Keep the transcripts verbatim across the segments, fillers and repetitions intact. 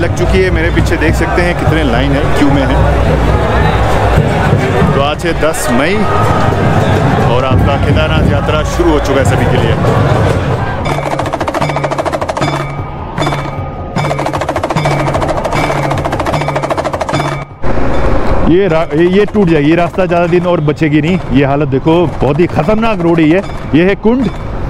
लग चुकी है। मेरे पीछे देख सकते हैं कितने लाइन है, क्यू में है। तो आज है दस मई और आपका केदारनाथ यात्रा शुरू हो चुका है सभी के लिए। ये ये टूट जाएगी, ये रास्ता ज़्यादा दिन और बचेगी नहीं। ये हालत देखो, बहुत ही खतरनाक रोड है ये। ये है कुंड।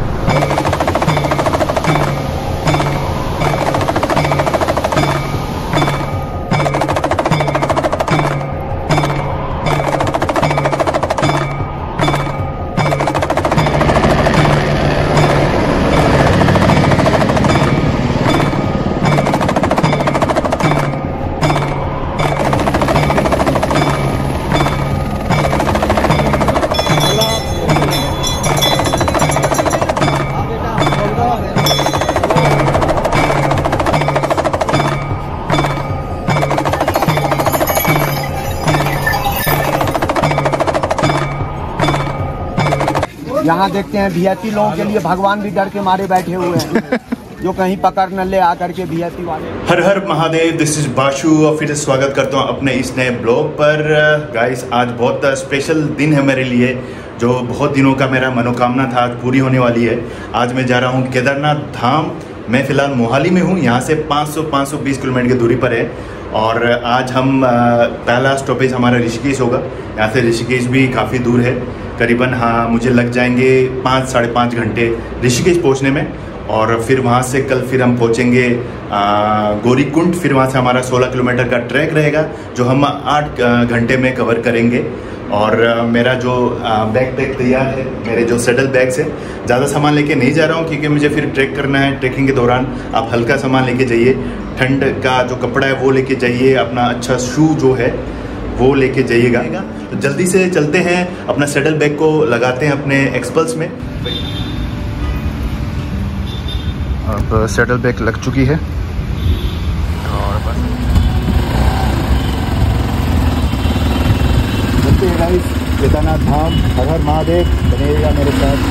यहाँ देखते हैं वीआईपी लोगों के लिए भगवान भी डर के मारे बैठे हुए हैं जो कहीं पकड़ न ले आकर के वीआईपी वाले। हर हर महादेव, दिस इज बाशु और फिर से स्वागत करता हूँ अपने इस नए ब्लॉग पर। गाइस, आज बहुत स्पेशल दिन है मेरे लिए, जो बहुत दिनों का मेरा मनोकामना था आज पूरी होने वाली है। आज मैं जा रहा हूँ केदारनाथ धाम। मैं फ़िलहाल मोहाली में हूँ, यहाँ से पाँच सौ पाँच सौ बीस किलोमीटर की दूरी पर है। और आज हम पहला स्टॉपेज हमारा ऋषिकेश होगा। यहाँ से ऋषिकेश भी काफ़ी दूर है, करीबन हाँ मुझे लग जाएंगे पाँच साढ़े पाँच घंटे ऋषिकेश पहुँचने में। और फिर वहाँ से कल फिर हम पहुँचेंगे गौरीकुंड। फिर वहाँ से हमारा सोलह किलोमीटर का ट्रैक रहेगा जो हम आठ घंटे में कवर करेंगे। और मेरा जो बैग पैक तैयार है, मेरे जो सेडल बैग्स है, ज़्यादा सामान लेके नहीं जा रहा हूँ क्योंकि मुझे फिर ट्रैक करना है। ट्रैकिंग के दौरान आप हल्का सामान लेके जाइए, ठंड का जो कपड़ा है वो लेके जाइए, अपना अच्छा शू जो है वो लेके जाइएगा। तो जल्दी से चलते हैं, अपना सेडल बैग को लगाते हैं अपने एक्सपल्स में। अब सेडल बैग लग चुकी है और बस चलते हैं गाइस केदारनाथ धाम। हर हर महादेव, बनेगा मेरे साथ।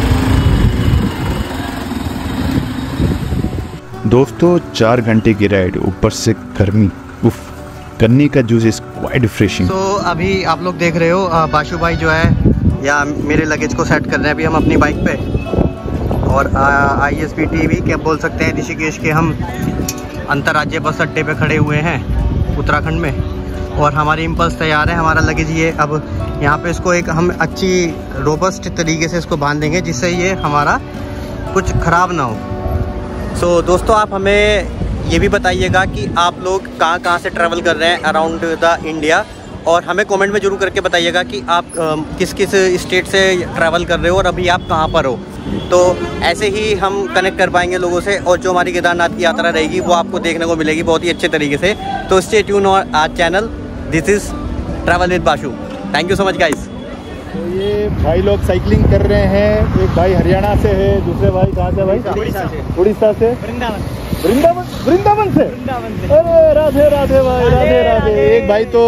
दोस्तों, चार घंटे की राइड, ऊपर से गर्मी, उफ, गन्ने का जूस इज क्वाइट रिफ्रेशिंग। तो अभी आप लोग देख रहे हो बाशु भाई जो है या मेरे लगेज को सेट कर रहे हैं अभी हम अपनी बाइक पे। और आई एस बी टी वी क्या बोल सकते हैं, ऋषिकेश के हम अंतर्राज्यीय बस अड्डे पे खड़े हुए हैं उत्तराखंड में। और हमारी इम्पल्स तैयार है, हमारा लगेज ये अब यहाँ पे इसको एक हम अच्छी रोबस्ट तरीके से इसको बांध देंगे जिससे ये हमारा कुछ ख़राब ना हो। सो so, दोस्तों, आप हमें ये भी बताइएगा कि आप लोग कहाँ कहाँ से ट्रैवल कर रहे हैं अराउंड द इंडिया। और हमें कमेंट में जरूर करके बताइएगा कि आप आ, किस किस स्टेट से ट्रैवल कर रहे हो और अभी आप कहाँ पर हो। तो ऐसे ही हम कनेक्ट कर पाएंगे लोगों से और जो हमारी केदारनाथ की यात्रा रहेगी वो आपको देखने को मिलेगी बहुत ही अच्छे तरीके से। तो stay tune on our channel, this is travel with Bashu. Thank you so much guys. तो ये भाई लोग साइकिलिंग कर रहे हैं। एक भाई हरियाणा से है, दूसरे भाई कहाँ से? भाई उड़ीसा से। उड़ीसा से, वृंदावन वृंदावन वृंदावन से। अरे राधे राधे भाई, राधे राधे। एक भाई तो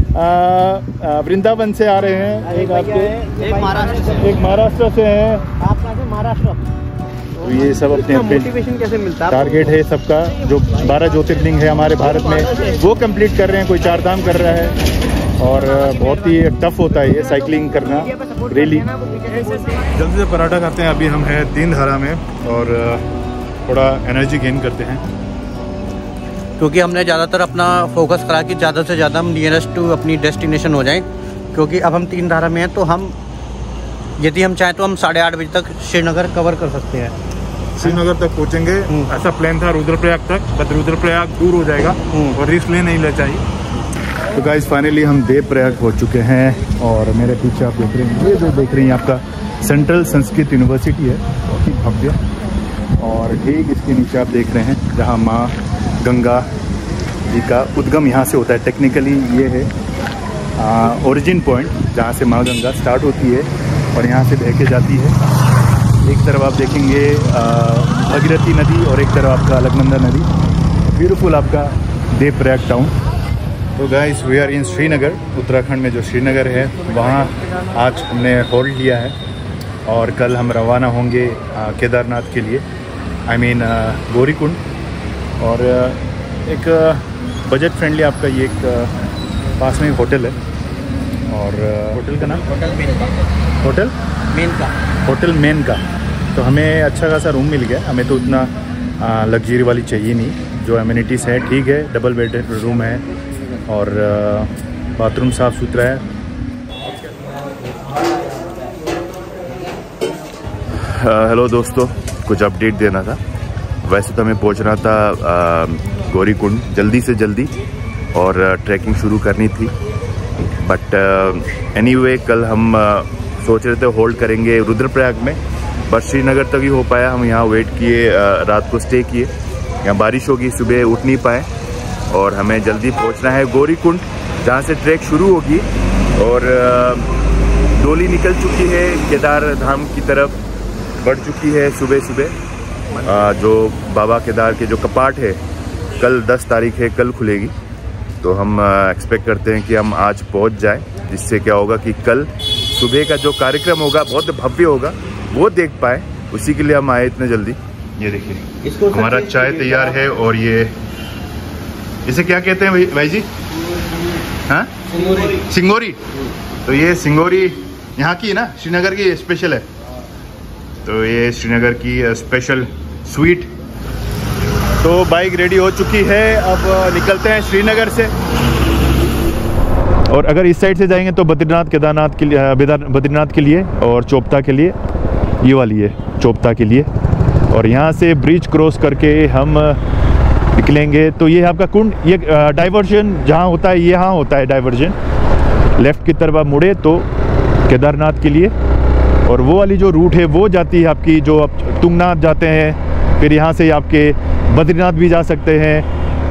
वृंदावन से आ रहे हैं, एक आपके एक महाराष्ट्र से, एक महाराष्ट्र से हैं। आप कहाँ से? महाराष्ट्र। तो ये सब अपने मोटिवेशन कैसे मिलता है? टारगेट है सबका, जो बारह ज्योतिर्लिंग है हमारे भारत में वो कंप्लीट कर रहे हैं। कोई चार धाम कर रहा है और बहुत ही टफ होता है ये साइकिलिंग करना, रैली। जल्दी से पराठा खाते हैं। अभी हम हैं दीनधारा में और थोड़ा एनर्जी गेन करते हैं क्योंकि हमने ज़्यादातर अपना फोकस करा कि ज़्यादा से ज़्यादा हम नियरेस्ट टू अपनी डेस्टिनेशन हो जाएं। क्योंकि अब हम तीन धारा में हैं तो हम यदि हम चाहें तो हम साढ़े आठ बजे तक श्रीनगर कवर कर सकते हैं। श्रीनगर तक पहुंचेंगे, ऐसा प्लान था रुद्रप्रयाग तक, बट रुद्रप्रयाग दूर हो जाएगा और रिस्क ले नहीं ले चाहिए। तो गाइस, फाइनली हम देवप्रयाग पहुंच चुके हैं और मेरे पीछे आप देख रहे हैं, ये जो देख रहे हैं आपका सेंट्रल संस्कृत यूनिवर्सिटी है, बहुत ही भव्य। और ठीक इसके नीचे आप देख रहे हैं जहाँ माँ गंगा जी का उद्गम यहाँ से होता है। टेक्निकली ये है ओरिजिन पॉइंट जहाँ से माँ गंगा स्टार्ट होती है और यहाँ से बह के जाती है। एक तरफ आप देखेंगे भगीरथी नदी और एक तरफ आपका अलकनंदा नदी। ब्यूटीफुल आपका देवप्रयाग टाउन। तो guys, we are in Srinagar, Uttarakhand में जो श्रीनगर है वहाँ आज हमने होल्ड लिया है और कल हम रवाना होंगे केदारनाथ के लिए, आई मीन गौरीकुंड। और एक बजट फ्रेंडली आपका ये एक पास में एक होटल है। और होटल का नाम होटल मेन का होटल मेन का होटल मेन का। तो हमें अच्छा खासा रूम मिल गया। हमें तो उतना लग्जरी वाली चाहिए नहीं, जो एमिनिटीज़ है ठीक है। डबल बेड रूम है और बाथरूम साफ़ सुथरा है। हेलो दोस्तों, कुछ अपडेट देना था। वैसे तो हमें पहुंचना था गौरीकुंड जल्दी से जल्दी और ट्रैकिंग शुरू करनी थी, बट एनीवे कल हम uh, सोच रहे थे होल्ड करेंगे रुद्रप्रयाग में, बस श्रीनगर तक ही हो पाया। हम यहाँ वेट किए, uh, रात को स्टे किए। यहाँ बारिश होगी, सुबह उठ नहीं पाए और हमें जल्दी पहुँचना है गौरीकुंड, जहाँ से ट्रैक शुरू होगी। और uh, डोली निकल चुकी है, केदार धाम की तरफ बढ़ चुकी है। सुबह सुबह जो बाबा केदार के जो कपाट है, कल दस तारीख है, कल खुलेगी। तो हम एक्सपेक्ट करते हैं कि हम आज पहुंच जाएं, जिससे क्या होगा कि कल सुबह का जो कार्यक्रम होगा बहुत भव्य होगा, वो देख पाए। उसी के लिए हम आए इतने जल्दी। ये देखिए हमारा चाय तैयार है। और ये इसे क्या कहते हैं भाई भाई जी? हाँ, सिंगोरी। तो ये सिंगोरी यहाँ की ना, श्रीनगर की स्पेशल है। तो ये श्रीनगर की स्पेशल स्वीट। तो बाइक रेडी हो चुकी है, अब निकलते हैं श्रीनगर से। और अगर इस साइड से जाएंगे तो बद्रीनाथ केदारनाथ के लिए, बद्रीनाथ के लिए और चोपता के लिए, ये वाली है चोपता के लिए। और यहाँ से ब्रिज क्रॉस करके हम निकलेंगे। तो ये आपका कुंड, ये डाइवर्जन जहाँ होता है, ये यहाँ होता है डाइवर्जन। लेफ़्ट की तरफ आप मुड़े तो केदारनाथ के लिए, और वो वाली जो रूट है वो जाती है आपकी, जो आप तुंगनाथ जाते हैं, फिर यहाँ से आपके बद्रीनाथ भी जा सकते हैं।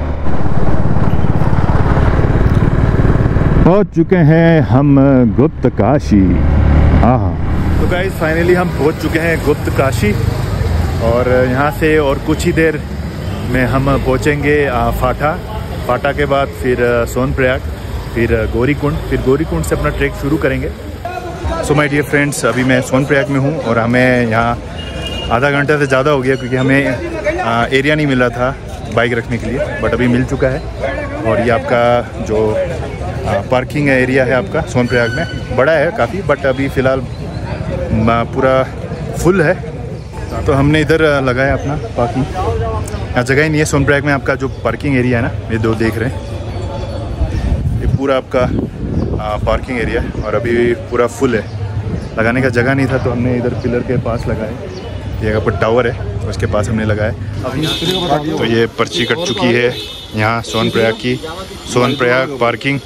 पहुँच चुके हैं हम गुप्त काशी। हाँ, तो गाइस फाइनली हम पहुँच चुके हैं गुप्त काशी। और यहाँ से और कुछ ही देर में हम पहुँचेंगे फाटा। फाटा के बाद फिर सोनप्रयाग, फिर गौरीकुंड, फिर गौरीकुंड से अपना ट्रैक शुरू करेंगे। सो माय डियर फ्रेंड्स, अभी मैं सोनप्रयाग में हूँ और हमें यहाँ आधा घंटा से ज़्यादा हो गया, क्योंकि हमें आ, एरिया नहीं मिला था बाइक रखने के लिए, बट अभी मिल चुका है। और ये आपका जो आ, पार्किंग एरिया है आपका सोनप्रयाग में, बड़ा है काफ़ी, बट अभी फ़िलहाल पूरा फुल है। तो हमने इधर लगाया अपना पार्किंग। यहाँ जगह ही नहीं है सोनप्रयाग में। आपका जो पार्किंग एरिया है ना, ये दो देख रहे हैं, ये पूरा आपका आ, पार्किंग एरिया, और अभी पूरा फुल है। लगाने का जगह नहीं था तो हमने इधर पिलर के पास लगाए। ये यहाँ पर टावर है, उसके पास हमने लगाया। तो ये पर्ची कट चुकी है यहाँ सोनप्रयाग की, सोनप्रयाग पार्किंग।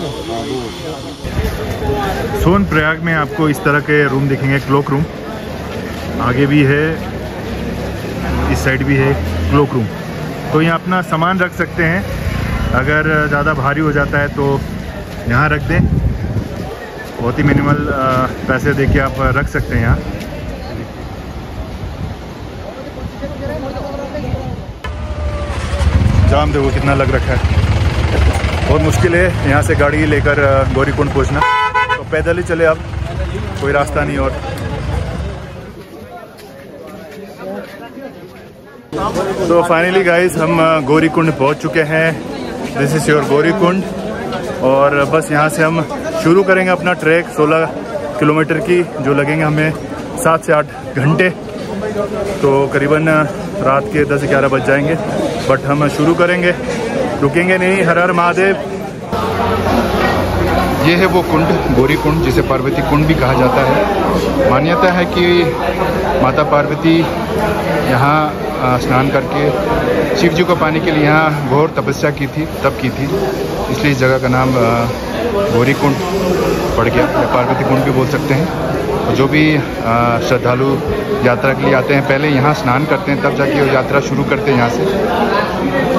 सोनप्रयाग में आपको इस तरह के रूम दिखेंगे, क्लोक रूम। आगे भी है, इस साइड भी है क्लोक रूम। तो यहाँ अपना सामान रख सकते हैं। अगर ज़्यादा भारी हो जाता है तो यहाँ रख दें। बहुत ही मिनिमल पैसे देके आप रख सकते हैं यहाँ। जाम देखो कितना लग रखा है। बहुत मुश्किल है यहाँ से गाड़ी लेकर गौरीकुंड पहुँचना, तो पैदल ही चले आप, कोई रास्ता नहीं। और तो फाइनली गाइस हम गौरीकुंड पहुँच चुके हैं। This is your Gaurikund. और बस यहाँ से हम शुरू करेंगे अपना ट्रैक। सोलह किलोमीटर की जो लगेंगे हमें सात से आठ घंटे, तो करीबन रात के दस ग्यारह बज जाएंगे, बट हम शुरू करेंगे, रुकेंगे नहीं। हर हर महादेव। ये है वो कुंड, गौरीकुंड, जिसे पार्वती कुंड भी कहा जाता है। मान्यता है कि माता पार्वती यहाँ स्नान करके शिव जी को पाने के लिए यहाँ घोर तपस्या की थी, तप की थी, इसलिए इस जगह का नाम गौरीकुंड पड़ गया, या पार्वती कुंड भी बोल सकते हैं। और जो भी श्रद्धालु यात्रा के लिए आते हैं, पहले यहाँ स्नान करते हैं, तब जाके वो यात्रा शुरू करते हैं यहाँ से।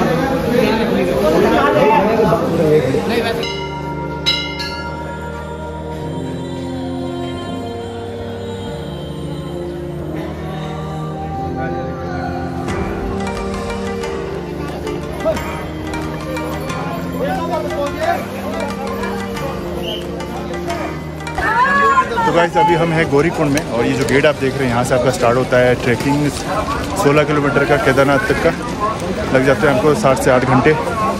तो गाइस अभी हम हैं गौरीकुंड में, और ये जो गेट आप देख रहे हैं यहाँ से आपका स्टार्ट होता है ट्रैकिंग सोलह किलोमीटर का केदारनाथ तक का। लग जाते हैं हमको सात से आठ घंटे।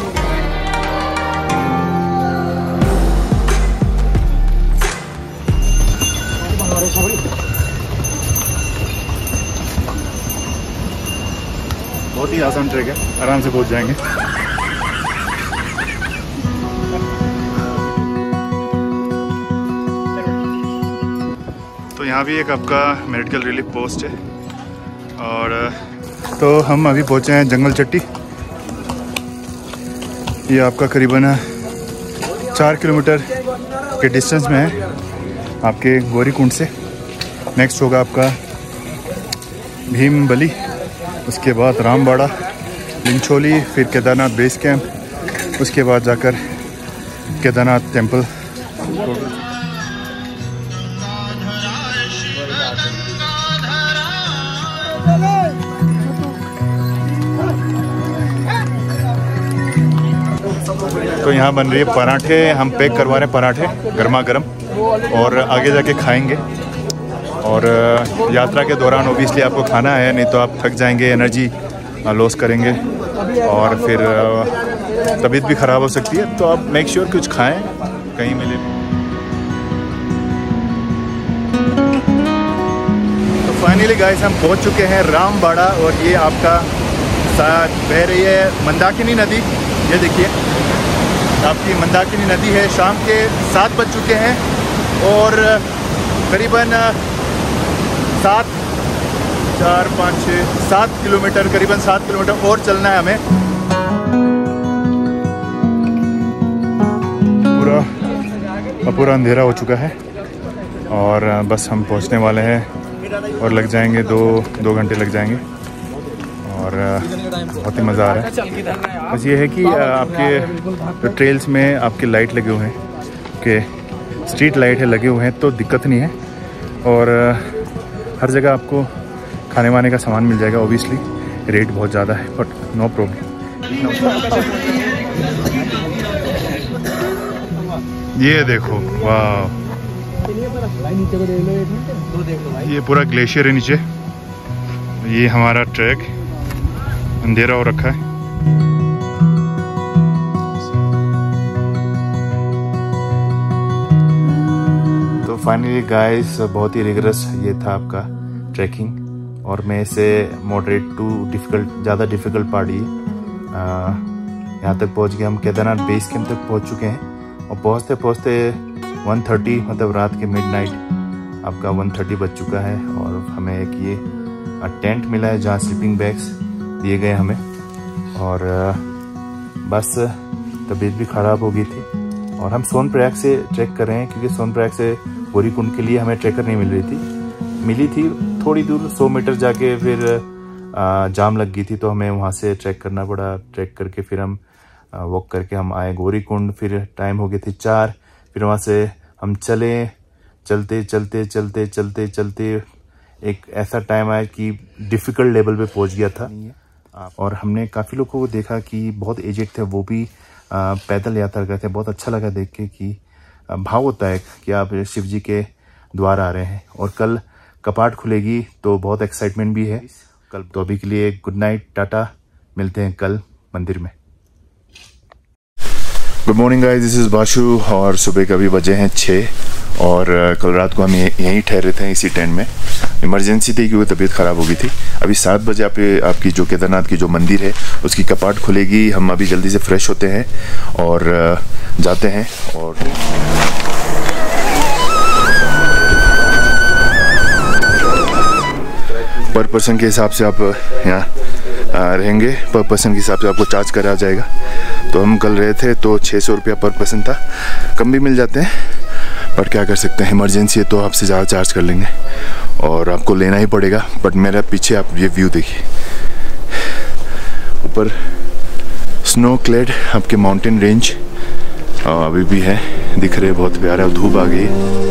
बहुत ही आसान ट्रैक है, आराम से पहुंच जाएंगे। तो यहाँ भी एक आपका मेडिकल रिलीफ पोस्ट है। और तो हम अभी पहुंचे हैं जंगल चट्टी। ये आपका करीबन चार किलोमीटर के डिस्टेंस में है आपके गौरीकुंड से। नेक्स्ट होगा आपका भीमबली, उसके बाद रामबाड़ा, लिंचोली, फिर केदारनाथ बेस कैंप, उसके बाद जाकर केदारनाथ टेम्पल। तो यहाँ बन रही है पराठे, हम पैक करवा रहे हैं पराठे गर्मा गर्म और आगे जाके खाएंगे। और यात्रा के दौरान ओबियसली आपको खाना है, नहीं तो आप थक जाएंगे, एनर्जी लॉस करेंगे और फिर तबीयत भी ख़राब हो सकती है। तो आप मेक श्योर कुछ खाएं, कहीं मिले। तो फाइनली गाइस हम पहुंच चुके हैं रामबाड़ा और ये आपका साथ बह रही है मंदाकिनी नदी। ये देखिए आपकी मंदाकिनी नदी है। शाम के सात बज चुके हैं और करीबन सात चार पाँच छः सात किलोमीटर करीबन सात किलोमीटर और चलना है हमें। पूरा पूरा अंधेरा हो चुका है और बस हम पहुंचने वाले हैं और लग जाएंगे दो दो घंटे लग जाएंगे और बहुत ही मज़ा आ रहा है। बस ये है कि आपके जो ट्रेल्स में आपके लाइट लगे हुए हैं कि स्ट्रीट लाइट है लगे हुए हैं तो दिक्कत नहीं है और हर जगह आपको खाने वाने का सामान मिल जाएगा। ओबियसली रेट बहुत ज़्यादा है बट नो प्रॉब्लम। ये देखो वाह, ये पूरा ग्लेशियर है नीचे। ये हमारा ट्रैक अंधेरा हो रखा है। तो फाइनली गाइस बहुत ही रिगरस ये था आपका ट्रैकिंग और मैं इसे मॉडरेट टू डिफ़िकल्ट, ज़्यादा डिफ़िकल्ट पार्ट ये यहाँ तक पहुँच गए। हम केदारनाथ बेस कैंप तक पहुँच चुके हैं और पहुँचते पहुँचते वन थर्टी मतलब रात के मिडनाइट आपका वन थर्टी बज चुका है और हमें एक ये टेंट मिला है जहाँ स्लीपिंग बैग्स दिए गए हमें। और बस तबीयत भी ख़राब हो गई थी और हम सोनप्रयाग से ट्रैक कर रहे हैं क्योंकि सोनप्रयाग से गौरीकुंड के लिए हमें ट्रैकर नहीं मिल रही थी। मिली थी थोड़ी दूर सौ मीटर जाके, फिर आ, जाम लग गई थी तो हमें वहाँ से ट्रैक करना पड़ा। ट्रैक करके फिर हम वॉक करके हम आए गौरीकुंड। फिर टाइम हो गए थे चार। फिर वहाँ से हम चले, चलते चलते चलते चलते चलते एक ऐसा टाइम आया कि डिफ़िकल्ट लेवल पे पहुँच गया था और हमने काफ़ी लोगों को देखा कि बहुत एजेड थे, वो भी आ, पैदल यात्रा करते हैं। बहुत अच्छा लगा देख के कि भाव होता है कि आप शिव जी के द्वार आ रहे हैं। और कल कपाट खुलेगी तो बहुत एक्साइटमेंट भी है कल। तो अभी के लिए गुड नाइट, टाटा, मिलते हैं कल मंदिर में। Good morning guys, this is Bashu और सुबह के अभी बजे हैं छः और कल रात को हम यहीं ठहरे थे इसी टेंट में। इमरजेंसी थी क्योंकि तबीयत ख़राब हो गई थी। अभी सात बजे आप आपकी जो केदारनाथ की जो मंदिर है उसकी कपाट खुलेगी। हम अभी जल्दी से फ्रेश होते हैं और जाते हैं। और पर पर्सन के हिसाब से आप यहाँ रहेंगे, पर पर्सन के हिसाब से आपको चार्ज करा जाएगा। तो हम कल रहे थे तो छः सौ रुपया पर पर्सन था, कम भी मिल जाते हैं पर क्या कर सकते हैं, इमरजेंसी है तो आपसे ज़्यादा चार्ज कर लेंगे और आपको लेना ही पड़ेगा। बट मेरा पीछे आप ये व्यू देखिए, ऊपर स्नो क्लेड आपके माउंटेन रेंज अभी भी है, दिख रहे बहुत प्यारा। धूप आ गई है।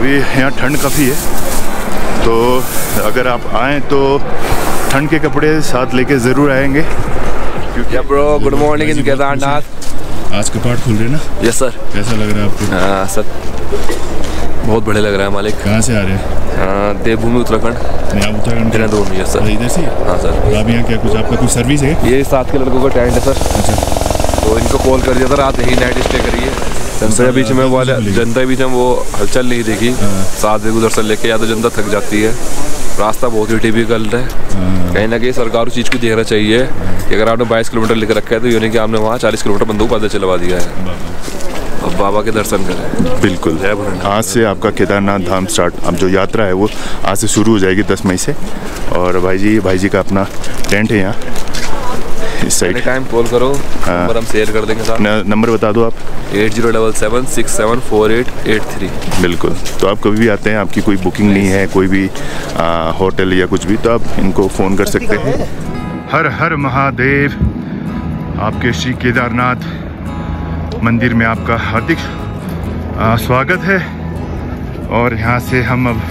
अभी यहाँ ठंड काफ़ी है, तो अगर आप आएँ तो ठंड के कपड़े साथ लेके ज़रूर आएंगे। Yeah bro, good morning in Kedarnath. आज कपाट खुल रहे हैं ना? Yes sir. कैसा लग रहा है आपको? हाँ सर, बहुत बढ़िया लग रहा है मालिक। कहाँ से आ रहे हैं? देवभूमि उत्तराखंड। नहीं, आप उत्तराखंड के? दो मिनट सर। इधर से? हाँ सर। आप यहाँ क्या कुछ आपका कुछ सर्विस है? ये सात के लड़कों का टेंट है सर। अच्छा, तो इनको कॉल कर दिया था, रात यही नाइट स्टे करिए। जनता के बीच में वो जनता के बीच में वो हलचल नहीं देखी। सात बजे दर्शन लेके या तो जनता थक जाती है, रास्ता बहुत ही टिपिकल है। कहीं ना कहीं सरकार उस चीज़ को देखना चाहिए कि अगर आपने बाईस किलोमीटर लिख रखा है तो ये नहीं कि आपने वहाँ चालीस किलोमीटर बंदूक पैदल चलवा दिया है। अब बाबा के दर्शन करें। बिल्कुल। आज से आपका केदारनाथ धाम स्टार्ट, अब जो यात्रा है वो आज से शुरू हो जाएगी दस मई से। और भाई जी भाई जी का अपना टेंट है यहाँ इस साइड। टाइम कॉल करो, नंबर हम शेयर कर देंगे साथ। नंबर बता दो आप। Eight zero double seven six seven four eight eight three. बिल्कुल। तो आप कभी भी आते हैं, आपकी कोई बुकिंग नहीं है, कोई भी आ, होटल या कुछ भी, तो आप इनको फ़ोन कर सकते हैं। हर हर महादेव। आपके श्री केदारनाथ मंदिर में आपका हार्दिक स्वागत है। और यहाँ से हम अब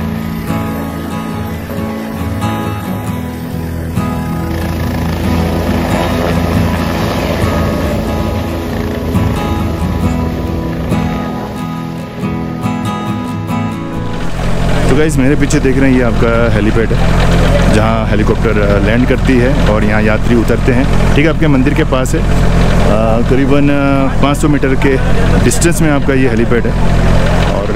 तो गाइस मेरे पीछे देख रहे हैं, ये आपका हेलीपैड है जहाँ हेलीकॉप्टर लैंड करती है और यहाँ यात्री उतरते हैं। ठीक है, आपके मंदिर के पास है, आ, करीबन पाँच सौ मीटर के डिस्टेंस में आपका ये हेलीपैड है। और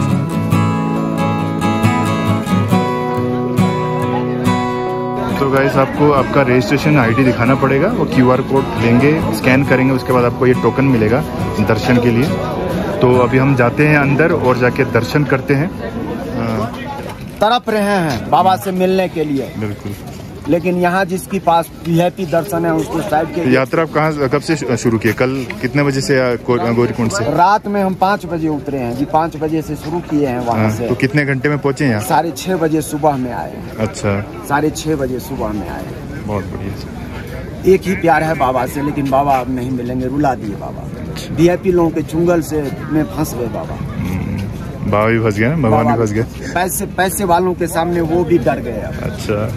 तो गाइस आपको आपका रजिस्ट्रेशन आईडी दिखाना पड़ेगा, वो क्यूआर कोड लेंगे, स्कैन करेंगे, उसके बाद आपको ये टोकन मिलेगा दर्शन के लिए। तो अभी हम जाते हैं अंदर और जाके दर्शन करते हैं। तरफ रहे हैं बाबा से मिलने के लिए। बिल्कुल। लेकिन यहाँ जिसके पास वीआईपी दर्शन है उसके साइड के। यात्रा आप कहाँ कब से शुरू की? कल कितने बजे से गौरीकुंड से? रात में हम पाँच बजे उतरे हैं जी, पाँच बजे से शुरू किए हैं वहाँ से। तो कितने घंटे में पहुँचे यहाँ? साढ़े छः बजे सुबह में आए हैं। अच्छा, साढ़े छः बजे सुबह में आए हैं। बहुत बढ़िया। एक ही प्यार है बाबा से, लेकिन बाबा अब नहीं मिलेंगे, रुला दिए बाबा। वीआईपी लोगों के चुंगल से में फंस गए बाबा। बाबा भी फंस गया ना, भगवान भी फंस गया। पैसे पैसे वालों के सामने वो भी डर गए। अच्छा,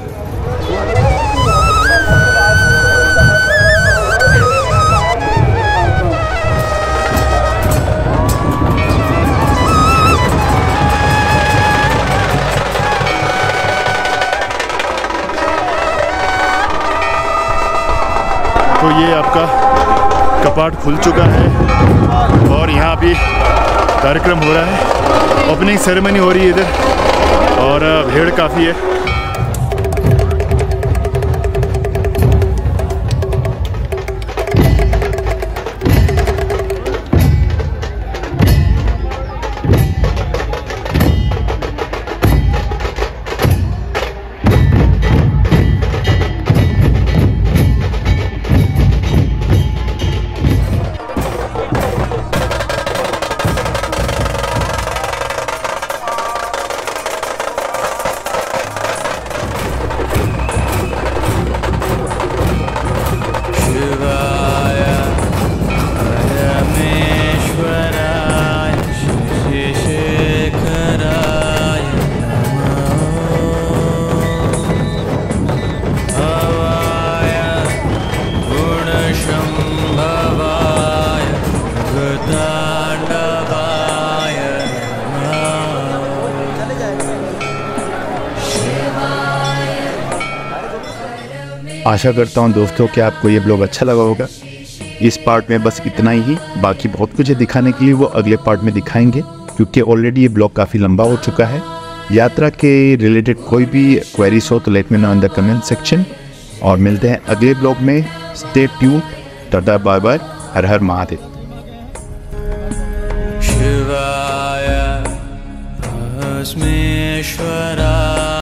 तो ये आपका कपाट खुल चुका है और यहाँ भी कार्यक्रम हो रहा है, ओपनिंग सेरेमनी हो रही है इधर और भीड़ काफ़ी है। आशा करता हूँ दोस्तों कि आपको ये ब्लॉग अच्छा लगा होगा। इस पार्ट में बस इतना ही, बाकी बहुत कुछ है दिखाने के लिए, वो अगले पार्ट में दिखाएंगे क्योंकि ऑलरेडी ये ब्लॉग काफ़ी लंबा हो चुका है। यात्रा के रिलेटेड कोई भी क्वेरीज हो तो let me know in the comment section और मिलते हैं अगले ब्लॉग में। Stay tuned, tata bye bye, हर हर महादेव। शिवाय